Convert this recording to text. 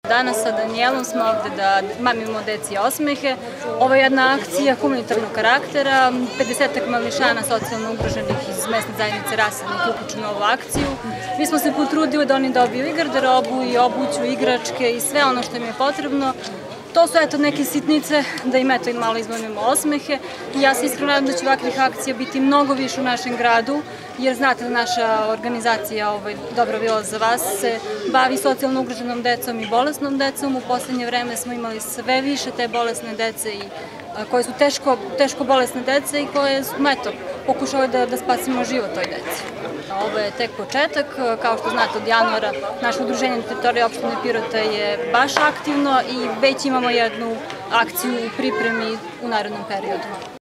Danas sa Danijelom smo ovde da mamimo deci osmehe. Ovo je jedna akcija humanitarnog karaktera. 50-ak mališana socijalno ugroženih iz mesne zajednice Rasadnik je uključeno u ovu akciju. Mi smo se potrudili da oni dobiju i garderobu, i obuću, i igračke, i sve ono što im je potrebno. To su eto neke sitnice da im eto malo izmamimo osmehe. I ja se iskreno nadam da će ovakvih akcija biti mnogo više u našem gradu, jer znate da naša organizacija Dobro bilo za vas se bavi socijalno ugroženom decom i bolesnom decom. U poslednje vreme smo imali sve više te bolesne dece koje su teško bolesne dece i koje smo eto pokušali da spasimo život toj deci. Ovo je tek početak, kao što znate od januara naše udruženje na teritoriji opštine Pirota je baš aktivno i već imamo jednu akciju u pripremi u narednom periodu.